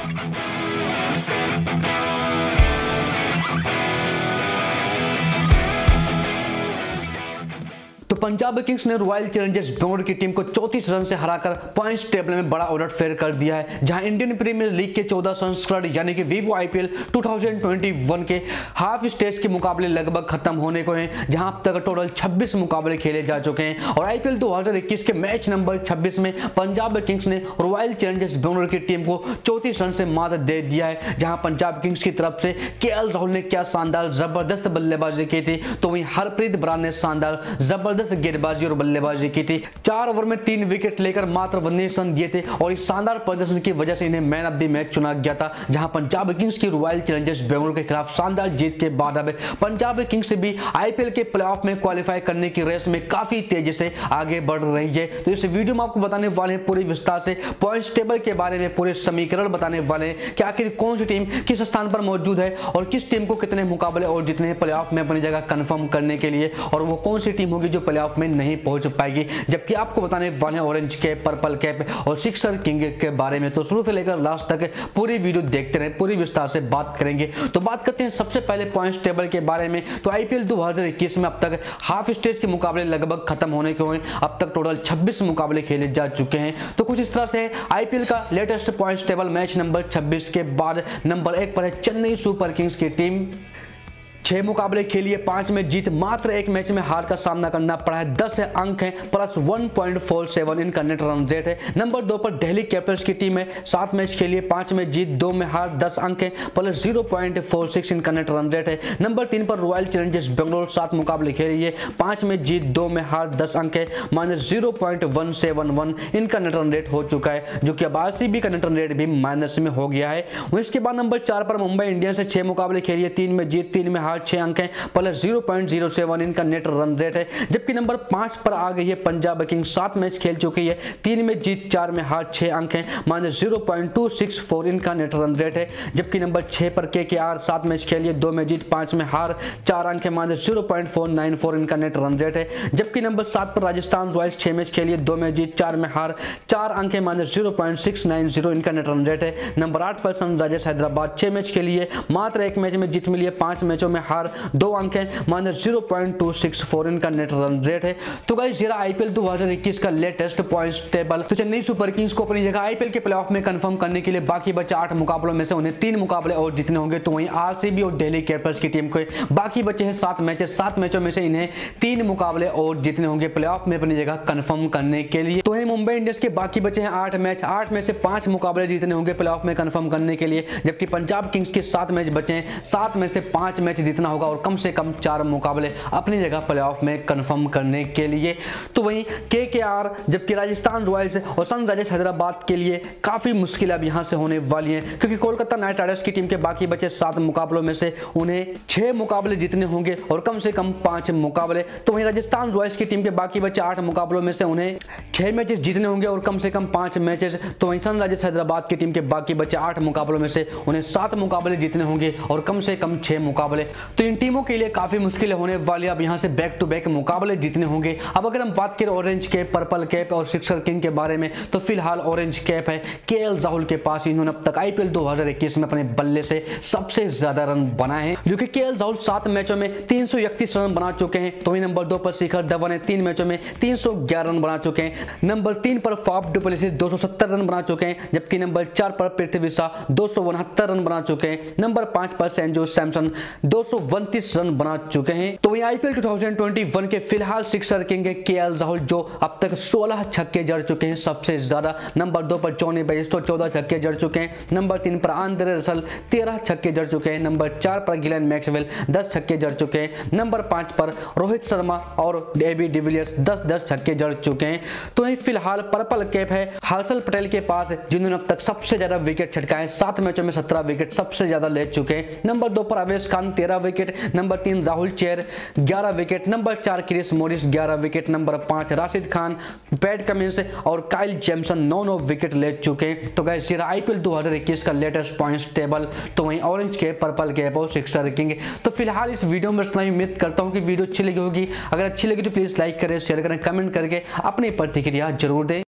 तो पंजाब किंग्स ने Royal Challengers Bengaluru की टीम को 34 रन से हराकर पॉइंट्स टेबल में बड़ा उलटफेर कर दिया है। जहां इंडियन प्रीमियर लीग के 14 संस्करण यानी कि वीवो आईपीएल 2021 के हाफ स्टेज के मुकाबले लगभग खत्म होने को हैं, जहां अब तक टोटल 26 मुकाबले खेले जा चुके हैं। और आईपीएल 2021 के मैच नंबर 26 में पंजाब किंग्स ने रॉयल चैलेंजर्स बेंगलुरु की टीम को 34 रन से मात दे दिया है। जहां पंजाब किंग्स की तरफ से केएल राहुल ने क्या शानदार जबरदस्त बल्लेबाजी की थी, तो वहीं हरप्रीत बरार ने शानदार जबरदस्त गेंदबाजी और बल्लेबाजी की थी। 4 ओवर में 3 विकेट लेकर मात्र 19 रन दिए थे और इस शानदार प्रदर्शन की वजह से इन्हें मैन ऑफ द मैच चुना गया था। जहां पंजाब किंग्स की रॉयल चैलेंजर्स बेंगलुरु के खिलाफ शानदार जीत के बाद अब पंजाब किंग्स भी आईपीएल के प्लेऑफ में क्वालिफाई करने की रेस में काफी तेजी से आगे बढ़ रही है। तो इस वीडियो में आपको बताने वाले हैं पूरी विस्तार से पॉइंट्स टेबल के बारे में, पूरे समीकरण बताने वाले हैं कि आखिर कौन सी टीम किस स्थान पर मौजूद है और किस टीम को कितने मुकाबले और जितने प्लेऑफ में अपनी जगह कंफर्म करने के लिए, और वो कौन सी टीम होगी जो प्लेऑफ में नहीं पहुंच पाएगी। जबकि आपको बताने वाले ऑरेंज कैप, पर्पल कैप और सिक्सर किंग के बारे में। तो शुरू से लेकर लास्ट तक पूरी वीडियो देखते रहे, पूरी विस्तार से बात करेंगे। तो बात करते हैं सबसे पहले पॉइंट्स टेबल के बारे में। तो आईपीएल 2021 में अब तक हाफ स्टेज के मुकाबले लगभग खत्म होने को हैं। अब तक टोटल 26 मुकाबले खेले जा चुके हैं। तो कुछ इस तरह से आईपीएल का latest points table match number 26 के बाद नंबर 1 पर है चेन्नई सुपर किंग्स की टीम। 6 मुकाबले खेलिए, 5 में जीत, मात्र 1 मैच में हार का सामना करना पड़ा है। 10 अंक हैं, प्लस 1.47 इनका नेट रन रेट है। नंबर 2 पर दिल्ली कैपिटल्स की टीम है। 7 मैच खेलिए, 5 में जीत, 2 में हार, 10 अंक है, प्लस 0.46 इनका नेट रन रेट है। नंबर 3 पर रॉयल चैलेंजर्स बेंगलुरु, 7 मुकाबले खेलिए, 5 में जीत, 2 में हार, 10 अंक है, माइनस 0.171 इनका नेट रन रेट हो चुका है, जो कि अब आरसीबी का नेट रन रेट भी माइनस में हो गया है। इसके बाद नंबर 4 पर मुंबई इंडियंस से 6 मुकाबले खेलिए, 3 में जीत, 3 में हार, 6 अंक हैं, प्लस 0.07 इनका नेट रन रेट है। जबकि नंबर 5 पर आ गई है पंजाब किंग्स, 7 मैच खेल चुकी है, 3 में जीत, 4 में हार, 6 अंक हैं, माइनस 0.264 इनका नेट रन रेट है। जबकि नंबर 6 पर केकेआर, 7 मैच खेलिए, 2 में जीत, 5 में हार, 4 अंक है, माइनस 0.494 इनका नेट रन रेट है। जबकि नंबर 7 पर राजस्थान रॉयल्स, 6 मैच खेलिए, 2 में जीत, 4 में हार, 4 अंक है, माइनस 0.690 इनका नेट रन रेट है। नंबर 8 पर सनराइजर्स हैदराबाद, 6 मैच खेलिए, मात्र 1 मैच में जीत मिली है, 5 मैचों में हार, 2 अंक है, माइनस 0.264 इनका नेट रन रेट है। तो गाइस ये आईपीएल 2021 का लेटेस्ट पॉइंट्स टेबल। तो चेन्नई सुपर किंग्स को अपनी जगह आईपीएल के प्लेऑफ में कंफर्म करने के लिए बाकी बचे 8 मुकाबलों में से उन्हें 3 मुकाबले और जीतने होंगे। तो वहीं आरसीबी और दिल्ली कैपिटल्स की टीम को बाकी बचे हैं 7 मैचेस, 7 मैचों में से इन्हें 3 मुकाबले और जीतने होंगे प्लेऑफ में अपनी जगह कंफर्म करने के लिए। तो वहीं मुंबई इंडियंस के बाकी बचे हैं 8 मैच, 8 में से 5 मुकाबले जीतने होंगे प्लेऑफ में कंफर्म करने के लिए। जबकि पंजाब किंग्स के 7 मैच बचे हैं, 7 में से 5 मैच जीतना होगा और कम से कम 4 मुकाबले अपनी जगह प्लेऑफ में कंफर्म करने के लिए। तो वहीं केकेआर, जबकि राजस्थान रॉयल्स और सनराइजर्स हैदराबाद के लिए काफी मुश्किल अब यहां से होने वाली हैं, क्योंकि कोलकाता नाइट राइडर्स की टीम के बाकी बचे 7 मुकाबलों में से उन्हें 6 मुकाबले जीतने होंगे और कम से कम 5 मुकाबले। तो वहीं राजस्थान रॉयल्स की टीम के बाकी बचे 8 मुकाबलों में से उन्हें 6 मैचेस जीतने होंगे और कम से कम 5 मैचेस। तो वहीं सनराइजर्स हैदराबाद की टीम के बाकी बचे 8 मुकाबलों में से उन्हें 7 मुकाबले जीतने होंगे और कम से कम 6 मुकाबले। तो इन टीमों के लिए काफी मुश्किल होने वाली, अब यहां से बैक टू बैक मुकाबले जीतने होंगे। अब अगर हम बात करें ऑरेंज कैप, पर्पल कैप और सिक्सर किंग के बारे में, तो फिलहाल ऑरेंज कैप है केएल राहुल के पास। इन्होंने अब तक आईपीएल 2021 में अपने बल्ले से सबसे ज्यादा रन बनाए हैं, जो कि केएल राहुल 7 मैचों में 331 रन बना चुके हैं। तो वहीं नंबर 2 पर शिखर धवन है, 3 मैचों में 311 रन बना चुके हैं। नंबर 3 पर फाफ डु प्लेसिस 270 रन बना चुके हैं। जबकि नंबर 4 पर पृथ्वी शॉ 269 रन बना चुके हैं। नंबर 5 पर संजू सैमसन 229 रन बना चुके हैं। तो वहीं आईपीएल 2021 के फिलहाल सिक्सर किंग है केएल राहुल, जो अब तक 16 छक्के जड़ चुके हैं सबसे ज्यादा। नंबर 2 पर जॉनी बेयस्टो 14 छक्के जड़ चुके हैं। नंबर 3 पर आंद्रे रसल 13 छक्के जड़ चुके हैं। नंबर 4 पर गिलेन मैक्सवेल 10 छक्के जड़ चुके हैं। नंबर 5 पर रोहित शर्मा और एबी डिविलियर्स 10 छक्के जड़ चुके हैं। तो वहीं फिलहाल पर्पल कैप है हर्षल पटेल के पास, जिन्होंने अब तक सबसे ज्यादा विकेट छटकाए, 7 मैचों में 17 विकेट सबसे ज्यादा ले चुके हैं। नंबर 2 पर Avesh Khan 13 wicket. Number 3 Rahul Chahar 11 wicket. Number 4 Chris Morris 11 wicket. Number 5 Rashid Khan, Pat Cummins और काइल जेमसन 9 विकेट ले चुके हैं। तो गाइस ये आईपीएल 2021 का लेटेस्ट पॉइंट्स टेबल। तो वहीं ऑरेंज कैप, पर्पल कैप और सिक्सर किंग। तो फिलहाल इस वीडियो में इतना ही। उम्मीद करता हूं कि वीडियो अच्छी लगी होगी। अगर अच्छी लगी तो प्लीज लाइक करें, शेयर करें, कमेंट करके अपनी प्रतिक्रिया जरूर दें।